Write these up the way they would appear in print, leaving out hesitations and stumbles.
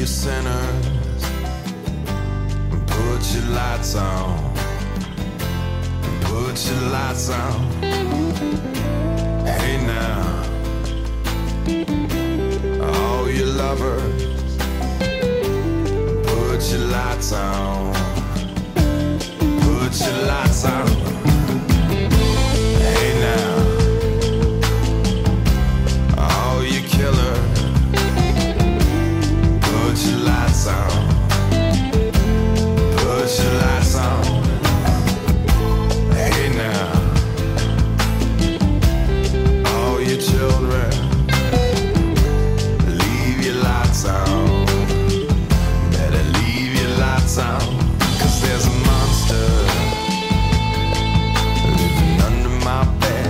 you sinners, put your lights on. Put your lights on. Hey now, all you lovers, put your lights on. Put your lights on. Hey now, all you killers, put your lights on. Put your lights on. Hey now, all you children, leave your lights on. Better leave your lights on, 'cause there's a monster living under my bed,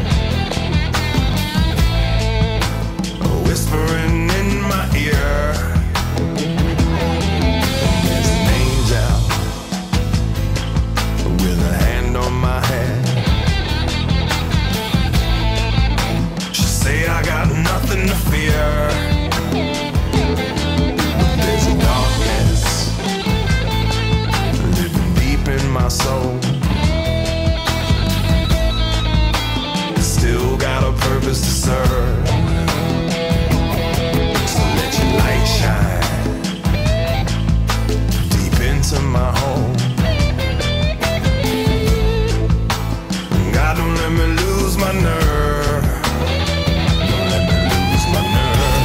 whispering in my ear. There's an angel with a hand on my head. She say I got nothing to fear. There's a darkness living deep in my soul. Still got a purpose to serve. So let your light shine deep into my home. God, don't let me lose my nerve. Don't let me lose my nerve.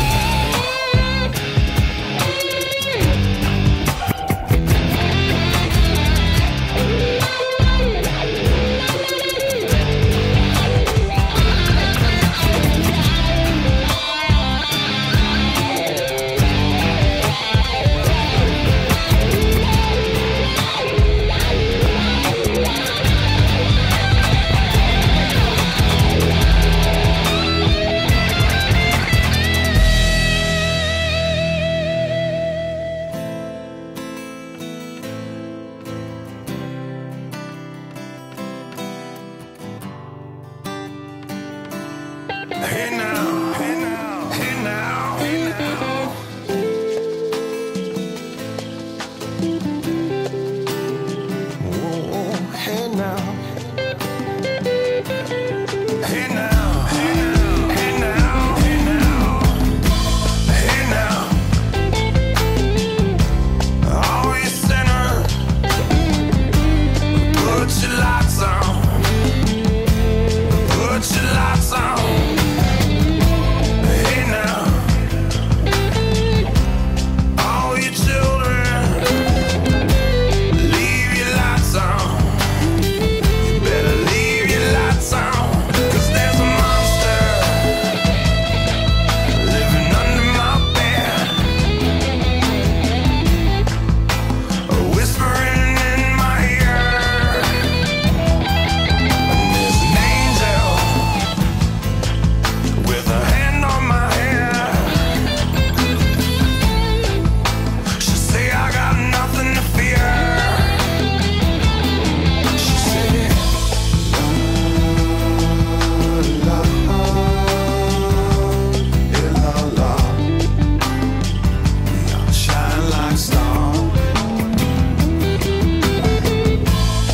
Hey now, hey now, hey now, hey now. Whoa, hey now. Hey now, hey now, hey now, hey now. Hey now. All you sinners, put your lights on. Put your lights on.